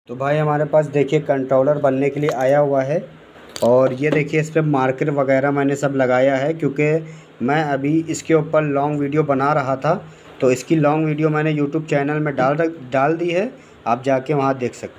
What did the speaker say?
तो भाई हमारे पास देखिए कंट्रोलर बनने के लिए आया हुआ है। और ये देखिए इस पे मार्कर वगैरह मैंने सब लगाया है, क्योंकि मैं अभी इसके ऊपर लॉन्ग वीडियो बना रहा था। तो इसकी लॉन्ग वीडियो मैंने यूट्यूब चैनल में डाल दी है, आप जाके वहाँ देख सकते हैं।